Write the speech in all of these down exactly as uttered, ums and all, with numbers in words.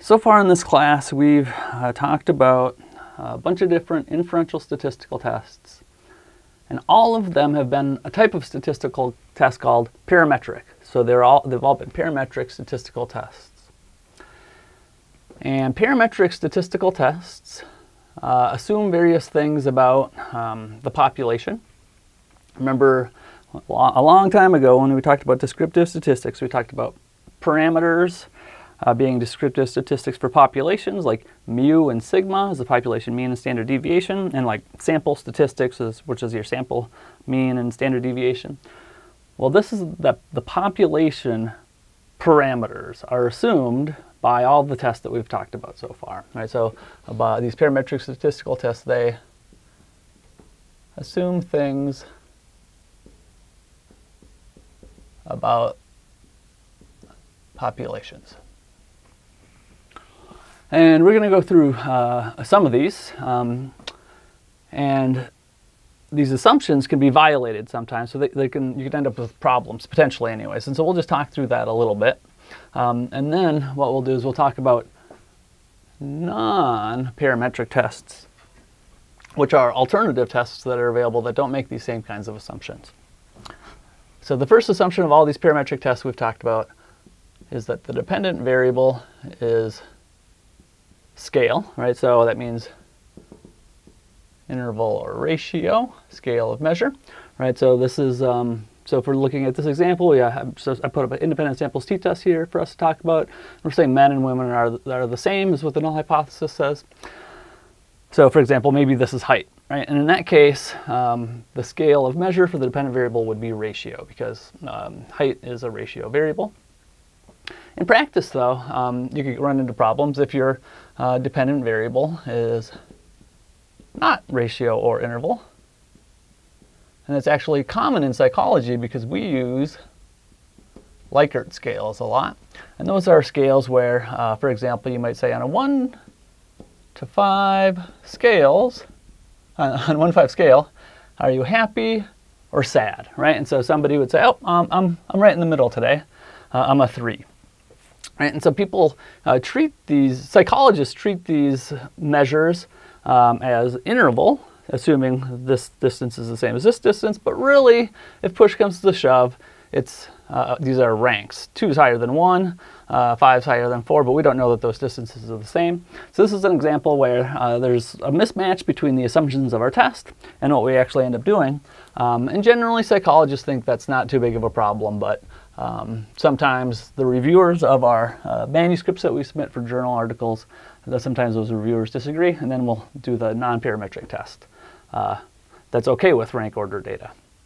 So far in this class, we've uh, talked about a bunch of different inferential statistical tests, and all of them have been a type of statistical test called parametric. So they're all, they've all been parametric statistical tests. And parametric statistical tests uh, assume various things about um, the population. Remember, a long time ago when we talked about descriptive statistics, we talked about parameters Uh, being descriptive statistics for populations, like mu and sigma is the population mean and standard deviation, and like sample statistics, is, which is your sample mean and standard deviation. Well, this is the, the population parameters are assumed by all the tests that we've talked about so far. Right? So about these parametric statistical tests, they assume things about populations. And we're going to go through uh, some of these, um, and these assumptions can be violated sometimes, so they, they can, you can end up with problems, potentially anyways. And so we'll just talk through that a little bit. Um, and then what we'll do is we'll talk about non-parametric tests, which are alternative tests that are available that don't make these same kinds of assumptions. So the first assumption of all these parametric tests we've talked about is that the dependent variable is scale, right? So that means interval or ratio, scale of measure, right? So this is, um, so if we're looking at this example, yeah, so I put up an independent samples t-test here for us to talk about. We're saying men and women are, are the same as what the null hypothesis says. So for example, maybe this is height, right? And in that case, um, the scale of measure for the dependent variable would be ratio, because um, height is a ratio variable. In practice, though, um, you could run into problems if your uh, dependent variable is not ratio or interval. And it's actually common in psychology because we use Likert scales a lot. And those are scales where, uh, for example, you might say on a one to five scales, on, on one to five scale, are you happy or sad, right? And so somebody would say, oh, um, I'm, I'm right in the middle today. Uh, I'm a three. Right? And so people uh, treat these, psychologists treat these measures um, as interval, assuming this distance is the same as this distance, but really, if push comes to the shove, it's, uh, these are ranks. Two is higher than one, uh, five is higher than four, but we don't know that those distances are the same. So this is an example where uh, there's a mismatch between the assumptions of our test and what we actually end up doing. Um, and generally, psychologists think that's not too big of a problem, but Um, sometimes the reviewers of our uh, manuscripts that we submit for journal articles, sometimes those reviewers disagree, and then we'll do the non-parametric test. Uh, that's okay with rank order data.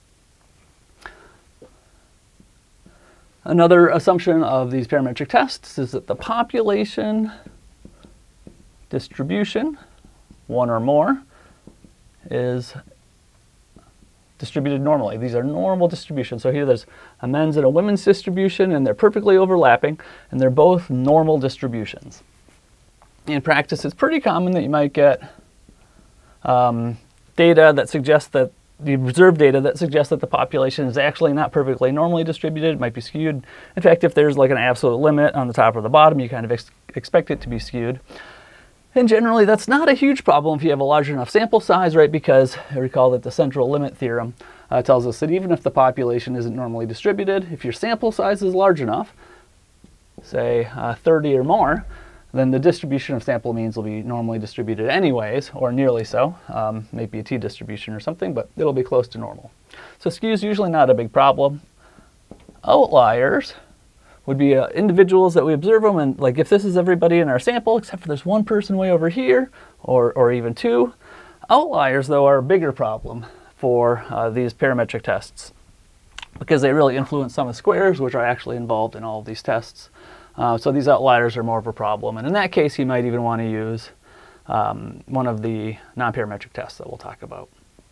Another assumption of these parametric tests is that the population distribution, one or more, is distributed normally. These are normal distributions. So here there's a men's and a women's distribution, and they're perfectly overlapping, and they're both normal distributions. In practice, it's pretty common that you might get um, data that suggests that the observed data that suggests that the population is actually not perfectly normally distributed. It might be skewed. In fact, if there's like an absolute limit on the top or the bottom, you kind of ex expect it to be skewed. And generally, that's not a huge problem if you have a large enough sample size, right? Because I recall that the central limit theorem uh, tells us that even if the population isn't normally distributed, if your sample size is large enough, say uh, thirty or more, then the distribution of sample means will be normally distributed anyways, or nearly so. Um, maybe a t-distribution or something, but it'll be close to normal. So skew is usually not a big problem. Outliers would be uh, individuals that we observe them, and like if this is everybody in our sample, except for there's one person way over here, or, or even two. Outliers, though, are a bigger problem for uh, these parametric tests because they really influence sum of squares, which are actually involved in all of these tests. Uh, so these outliers are more of a problem, and in that case, you might even want to use um, one of the non-parametric tests that we'll talk about.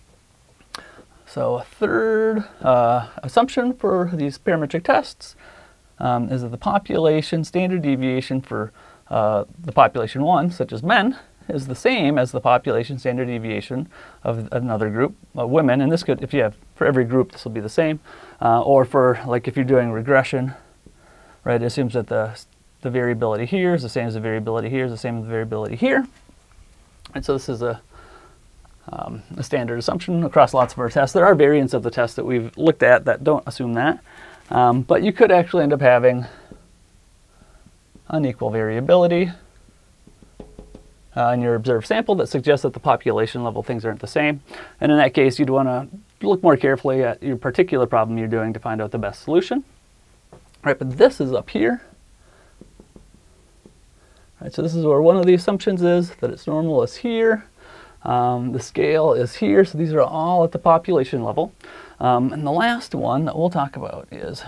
So a third uh, assumption for these parametric tests Um, is that the population standard deviation for uh, the population one, such as men, is the same as the population standard deviation of another group, uh, women. And this could, if you have, for every group, this will be the same. Uh, or for, like, if you're doing regression, right, it assumes that the the variability here is the same as the variability here is the same as the variability here. And so this is a, um, a standard assumption across lots of our tests. There are variants of the test that we've looked at that don't assume that. Um, but you could actually end up having unequal variability uh, in your observed sample that suggests that the population level things aren't the same. And in that case, you'd want to look more carefully at your particular problem you're doing to find out the best solution. All right, but this is up here. All right, so this is where one of the assumptions is that its normal is here. Um, the scale is here, so these are all at the population level. Um, and the last one that we'll talk about is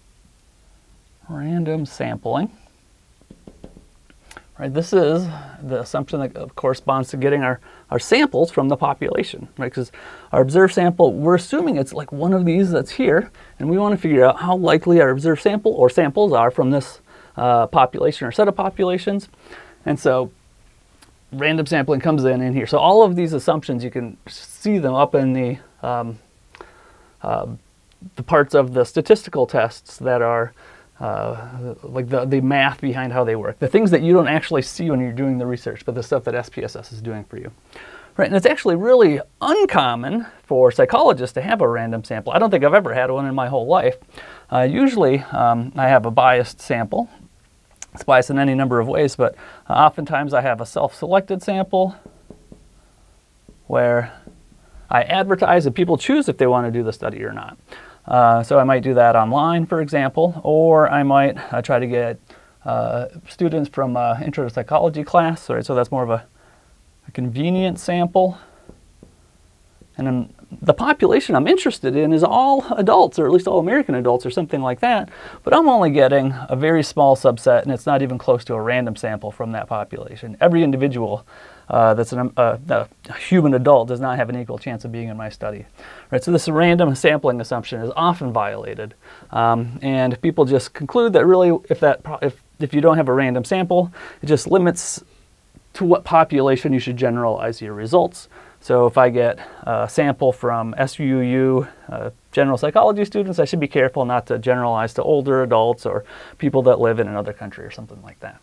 random sampling. Right, this is the assumption that corresponds to getting our, our samples from the population, right? Because our observed sample, we're assuming it's like one of these that's here, and we want to figure out how likely our observed sample or samples are from this uh, population or set of populations. And so random sampling comes in in here. So all of these assumptions, you can see them up in the, um, uh, the parts of the statistical tests that are Uh, like the, the math behind how they work. The things that you don't actually see when you're doing the research, but the stuff that S P S S is doing for you. Right, and it's actually really uncommon for psychologists to have a random sample. I don't think I've ever had one in my whole life. Uh, usually um, I have a biased sample. It's biased in any number of ways, but uh, oftentimes I have a self-selected sample where I advertise and people choose if they want to do the study or not. Uh, so I might do that online, for example, or I might uh, try to get uh, students from uh, intro to psychology class. Right? So that's more of a, a convenient sample. And then the population I'm interested in is all adults, or at least all American adults, or something like that. But I'm only getting a very small subset, and it's not even close to a random sample from that population. Every individual uh, that's an, uh, a human adult does not have an equal chance of being in my study. Right, so this random sampling assumption is often violated, um, and people just conclude that really, if that if if you don't have a random sample, it just limits to what population you should generalize your results. So if I get a sample from S U U uh, general psychology students, I should be careful not to generalize to older adults or people that live in another country or something like that.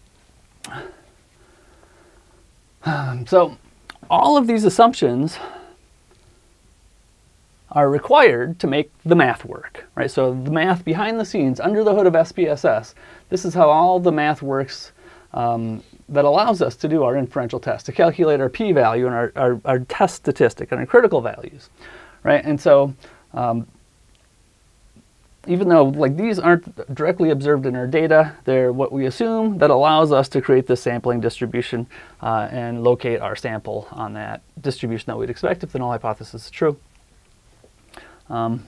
Um, so all of these assumptions are required to make the math work, right? So the math behind the scenes, under the hood of S P S S, this is how all the math works um, that allows us to do our inferential test, to calculate our p-value and our, our, our test statistic and our critical values, right? And so um, even though like these aren't directly observed in our data, they're what we assume that allows us to create this sampling distribution uh, and locate our sample on that distribution that we'd expect if the null hypothesis is true. Um,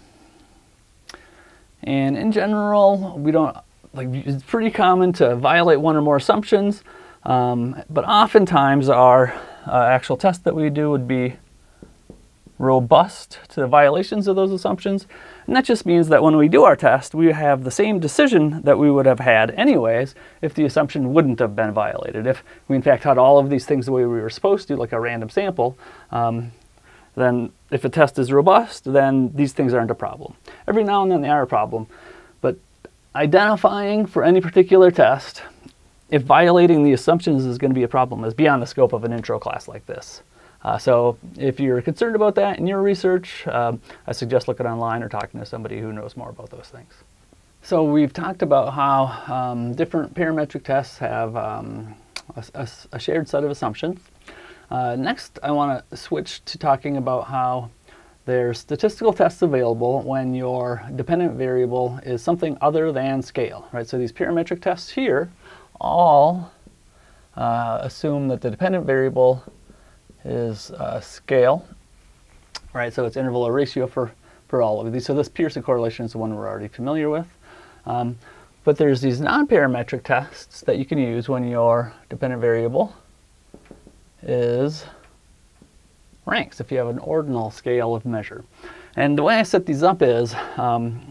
and in general, we don't, like, it's pretty common to violate one or more assumptions, um, but oftentimes our uh, actual test that we do would be robust to the violations of those assumptions. And that just means that when we do our test, we have the same decision that we would have had anyways if the assumption wouldn't have been violated. If we in fact had all of these things the way we were supposed to, like a random sample, um, then if a test is robust, then these things aren't a problem. Every now and then they are a problem, but identifying for any particular test, if violating the assumptions is going to be a problem, is beyond the scope of an intro class like this. Uh, so if you're concerned about that in your research, um, I suggest looking online or talking to somebody who knows more about those things. So we've talked about how um, different parametric tests have um, a, a, a shared set of assumptions. Uh, next, I want to switch to talking about how there's statistical tests available when your dependent variable is something other than scale, right? So these parametric tests here all uh, assume that the dependent variable is uh, scale, right? So it's interval or ratio for, for all of these. So this Pearson correlation is the one we're already familiar with. Um, but there's these non-parametric tests that you can use when your dependent variable is ranks, if you have an ordinal scale of measure. And the way I set these up is um,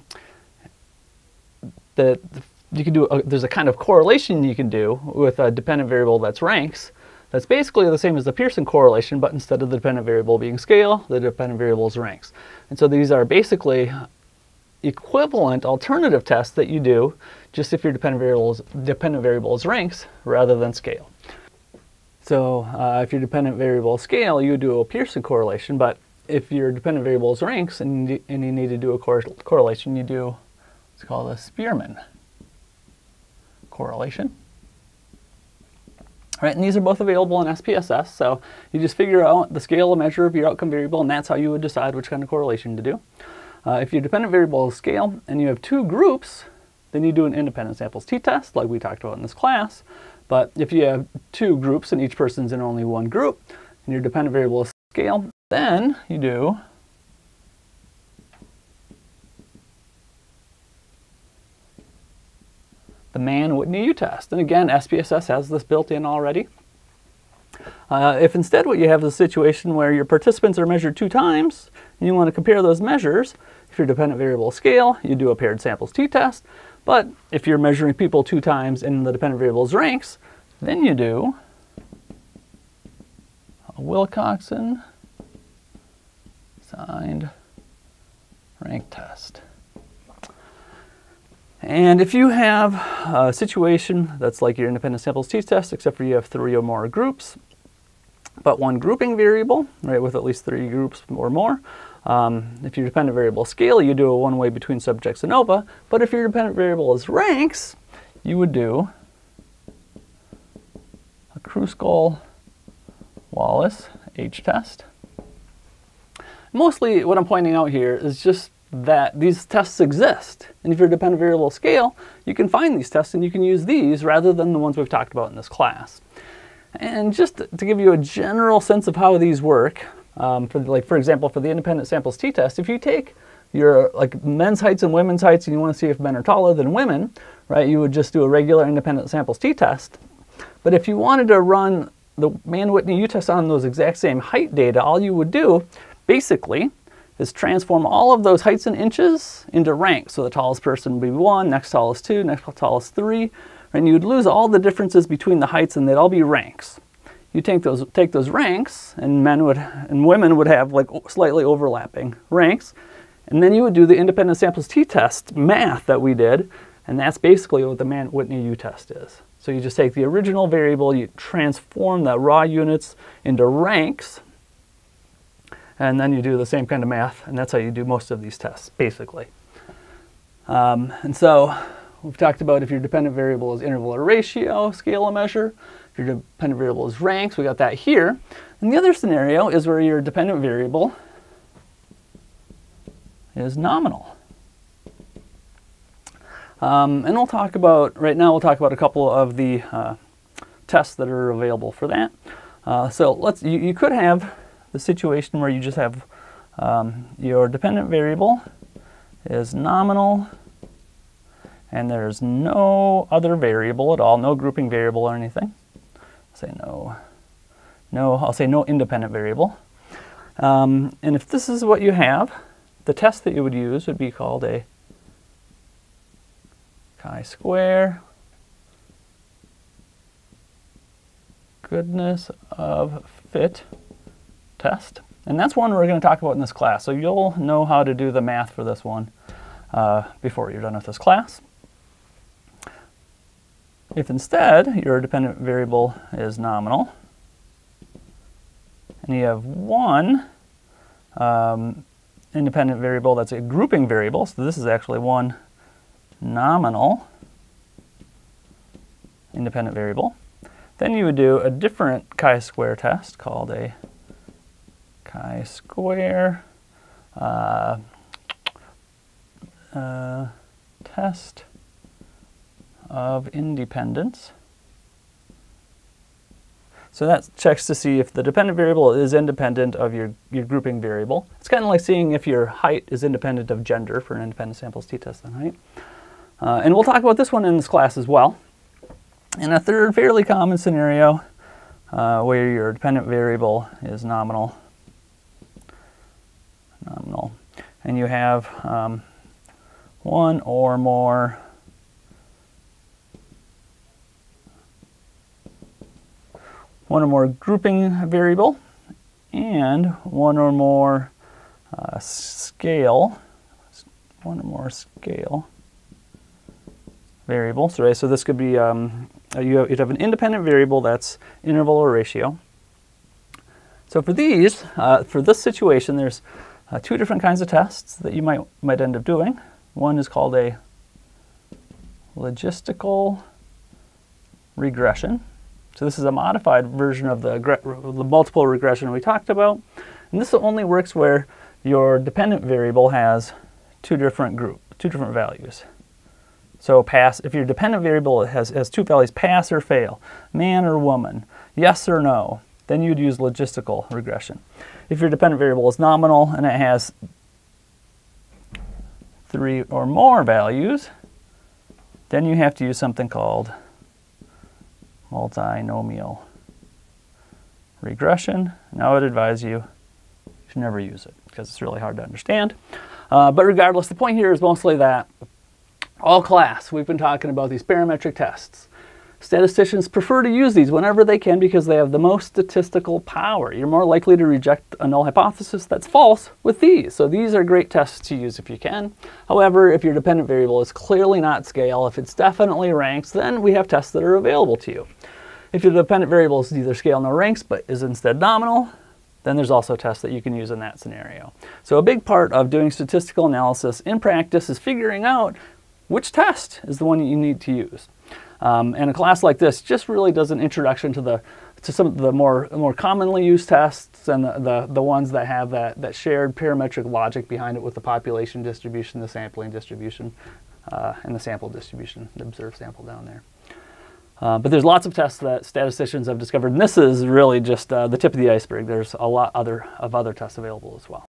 that you can do, a, there's a kind of correlation you can do with a dependent variable that's ranks, that's basically the same as the Pearson correlation, but instead of the dependent variable being scale, the dependent variable is ranks. And so these are basically equivalent alternative test that you do just if your dependent variable is, dependent variable is ranks rather than scale. So uh, if your dependent variable is scale, you do a Pearson correlation, but if your dependent variable is ranks and you, and you need to do a cor correlation, you do what's called a Spearman correlation. Right, and these are both available in S P S S, so you just figure out the scale measure of your outcome variable, and that's how you would decide which kind of correlation to do. Uh, if your dependent variable is scale and you have two groups, then you do an independent samples t-test like we talked about in this class. But if you have two groups and each person's in only one group and your dependent variable is scale, then you do the Mann-Whitney U-test. And again, S P S S has this built in already. Uh, if instead what you have is a situation where your participants are measured two times and you want to compare those measures, if your dependent variable is scale, you do a paired samples t-test. But if you're measuring people two times and the dependent variable is ranks, then you do a Wilcoxon signed rank test. And if you have a situation that's like your independent samples t-test, except for you have three or more groups, but one grouping variable, right, with at least three groups or more, Um, if your dependent variable is scale, you do a one-way between subjects ANOVA. But if your dependent variable is ranks, you would do a Kruskal-Wallis H-test. Mostly what I'm pointing out here is just that these tests exist. And if your dependent variable is scale, you can find these tests and you can use these rather than the ones we've talked about in this class. And just to give you a general sense of how these work, Um, for like for example, for the independent samples t-test, if you take your like men's heights and women's heights and you want to see if men are taller than women, right, you would just do a regular independent samples t-test. But if you wanted to run the Mann-Whitney U-test on those exact same height data, all you would do basically is transform all of those heights in inches into ranks. So the tallest person would be one, next tallest two, next tallest three, and you'd lose all the differences between the heights and they'd all be ranks. You take those take those ranks, and men would and women would have like slightly overlapping ranks, and then you would do the independent samples t-test math that we did, and that's basically what the Mann-Whitney U-test is. So you just take the original variable, you transform the raw units into ranks, and then you do the same kind of math, and that's how you do most of these tests, basically. Um, and so we've talked about if your dependent variable is interval or ratio, scale a measure. If your dependent variable is ranks, we got that here. And the other scenario is where your dependent variable is nominal. Um, and we'll talk about, right now we'll talk about a couple of the uh, tests that are available for that. Uh, so let's, you, you could have the situation where you just have um, your dependent variable is nominal and there's no other variable at all, no grouping variable or anything. Say no, no, I'll say no independent variable. Um, and if this is what you have, the test that you would use would be called a chi-square goodness of fit test. And that's one we're going to talk about in this class. So you'll know how to do the math for this one uh, before you're done with this class. If instead your dependent variable is nominal, and you have one um, independent variable that's a grouping variable, so this is actually one nominal independent variable, then you would do a different chi-square test called a chi-square uh, uh, test of independence. So that checks to see if the dependent variable is independent of your, your grouping variable. It's kind of like seeing if your height is independent of gender for an independent samples t-test on height. Uh, and we'll talk about this one in this class as well. And a third fairly common scenario uh, where your dependent variable is nominal, nominal, and you have um, one or more one or more grouping variable and one or more uh, scale one or more scale variables, right? So this could be, um, you have, you'd have an independent variable that's interval or ratio. So for these, uh, for this situation, there's uh, two different kinds of tests that you might, might end up doing. One is called a logistical regression. So this is a modified version of the, the multiple regression we talked about. And this only works where your dependent variable has two different group, two different values. So pass, if your dependent variable has, has two values, pass or fail, man or woman, yes or no, then you'd use logistical regression. If your dependent variable is nominal and it has three or more values, then you have to use something called multinomial regression. Now I would advise you, you should never use it because it's really hard to understand. Uh, but regardless, the point here is mostly that all class, we've been talking about these parametric tests. Statisticians prefer to use these whenever they can because they have the most statistical power. You're more likely to reject a null hypothesis that's false with these. So these are great tests to use if you can. However, if your dependent variable is clearly not scale, if it's definitely ranks, then we have tests that are available to you. If your dependent variable is neither scale nor ranks but is instead nominal, then there's also tests that you can use in that scenario. So a big part of doing statistical analysis in practice is figuring out which test is the one you need to use. Um, and a class like this just really does an introduction to the to some of the more more commonly used tests and the, the, the ones that have that, that shared parametric logic behind it with the population distribution, the sampling distribution, uh, and the sample distribution, the observed sample down there. Uh, but there's lots of tests that statisticians have discovered, and this is really just uh, the tip of the iceberg. There's a lot other of other tests available as well.